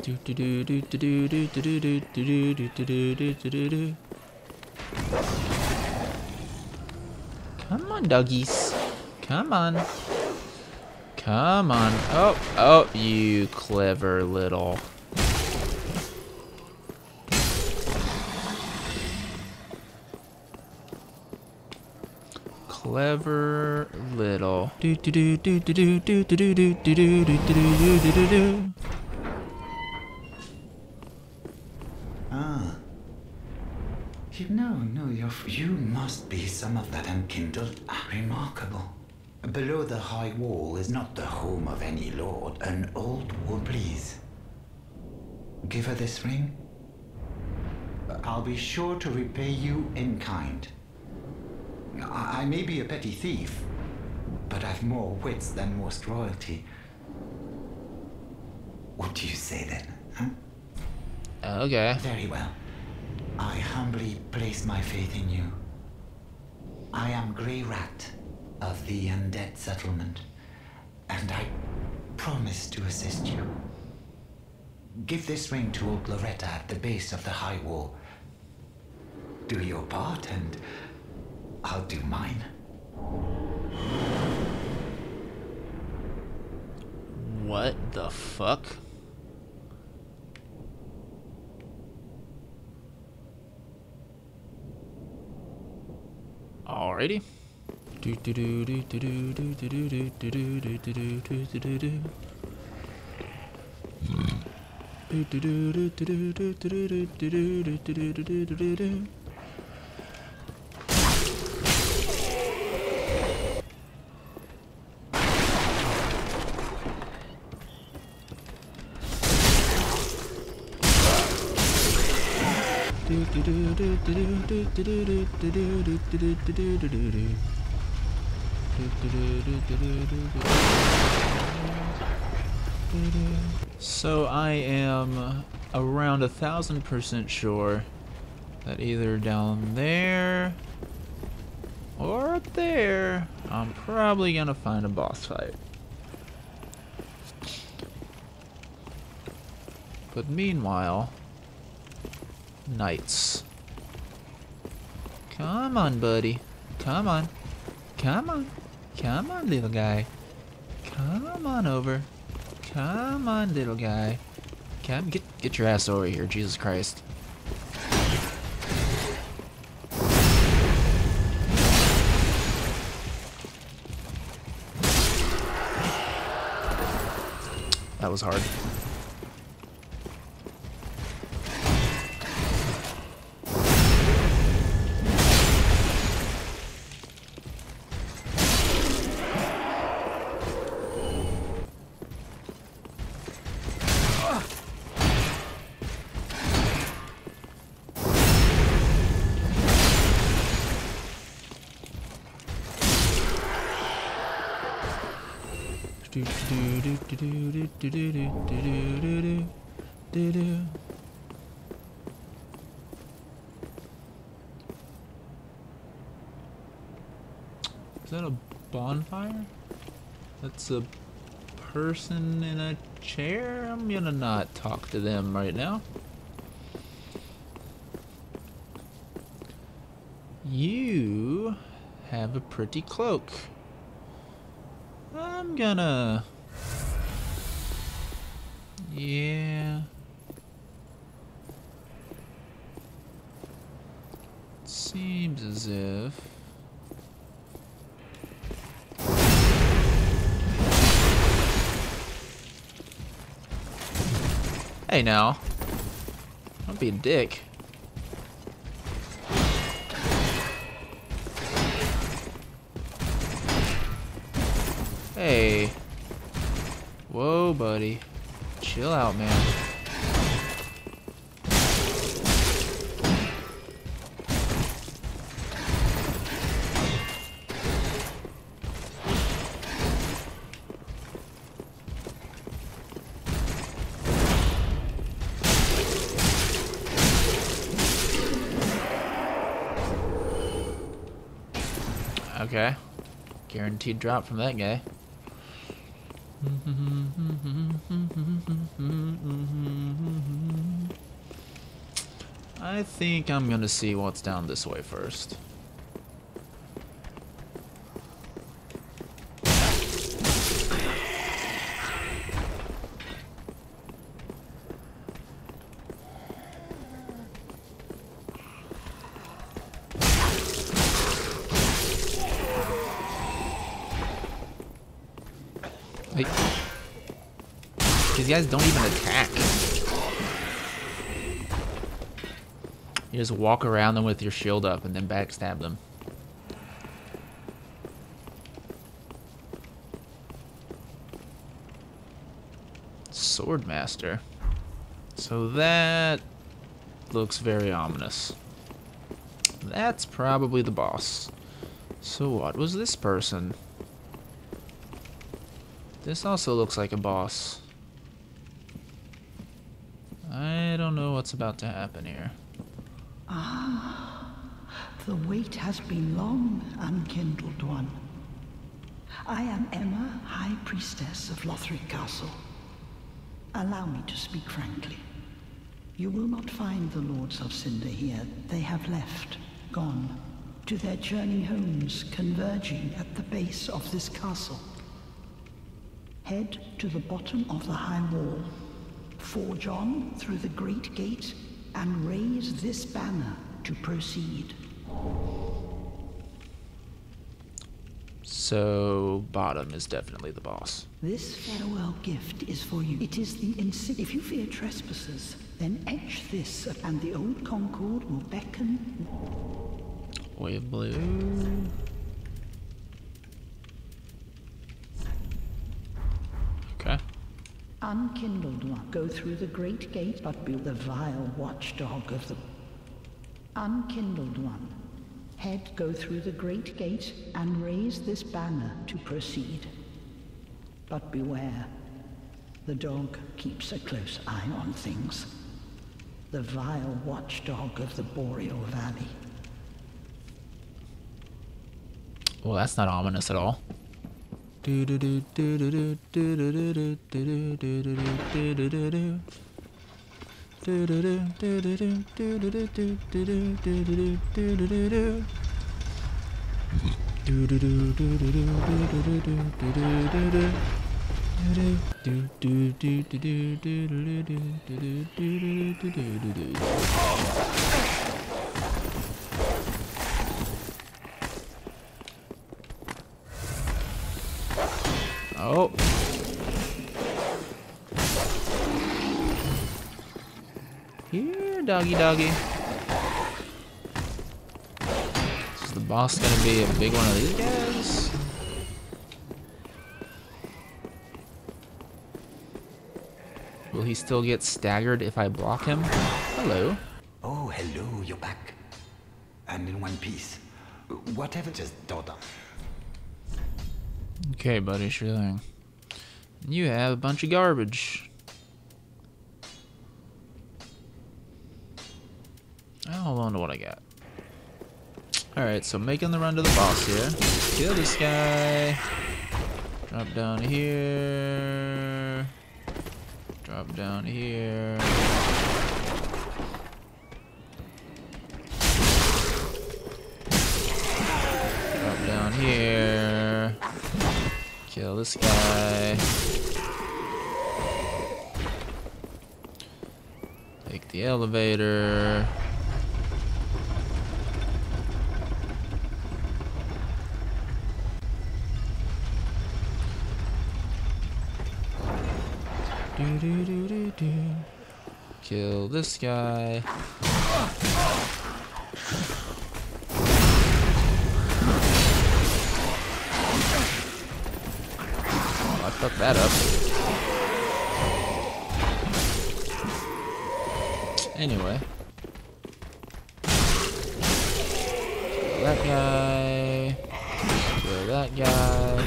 Come on, doggies. Come on. Come on. Oh, oh, you clever little. Clever little. Ah. You must be some of that unkindled. Remarkable. Below the high wall is not the home of any lord, an old woman. Please, give her this ring. I'll be sure to repay you in kind. I may be a petty thief, but I've more wits than most royalty. What do you say then, huh? Okay. Very well. I humbly place my faith in you. I am Grey Rat of the Undead Settlement, and I promise to assist you. Give this ring to old Loretta at the base of the high wall. Do your part, and I'll do mine. What the fuck? Alrighty. So I am around 1,000% sure that either down there or up there, I'm probably gonna find a boss fight. But meanwhile, knights. Come on, buddy. Come on. Come on. Come on, little guy. Come on over. Come on, little guy. Come, get your ass over here, Jesus Christ. That was hard. Is that a bonfire? That's a person in a chair? I'm gonna not talk to them right now. You have a pretty cloak. I'm gonna... Yeah. Seems as if... Hey now. Don't be a dick. Hey. Whoa, buddy. Chill out, man. Okay. Guaranteed drop from that guy. I think I'm gonna see what's down this way first. Like, these guys don't even attack. You just walk around them with your shield up and then backstab them. Swordmaster. So that looks very ominous. That's probably the boss. So what was this person? This also looks like a boss. I don't know what's about to happen here. Ah, the wait has been long, unkindled one. I am Emma, High Priestess of Lothric Castle. Allow me to speak frankly. You will not find the Lords of Cinder here. They have left, gone, to their journey homes converging at the base of this castle. Head to the bottom of the high wall, forge on through the great gate, and raise this banner to proceed. So, bottom is definitely the boss. This farewell gift is for you. It is the insignia. If you fear trespassers, then etch this, and the old Concord will beckon. Wave blue. Okay. Unkindled one, go through the great gate, but be the vile watchdog of the... Unkindled one, head, go through the great gate, and raise this banner to proceed. But beware, the dog keeps a close eye on things. The vile watchdog of the Boreal Valley. Well, that's not ominous at all. Oh. Here, doggy doggy. Is the boss gonna be a big one of these guys? Will he still get staggered if I block him? Hello. Oh, hello, you're back. And in one piece. Whatever, just daughter. Okay, buddy, sure thing. You have a bunch of garbage. I'll hold on to what I got. Alright, so making the run to the boss here. Kill this guy. Drop down here. Drop down here. Drop down here. Kill this guy. Take the elevator. Kill this guy. I fucked that up. Anyway. Kill that guy. Kill that guy.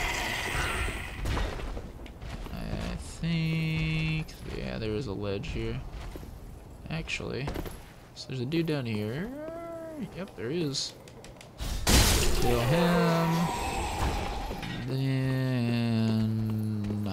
I think... yeah, there is a ledge here. Actually. So there's a dude down here. Yep, there is. Kill him. Then